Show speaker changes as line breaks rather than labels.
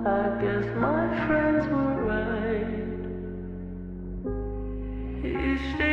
I guess my friends were right. Each day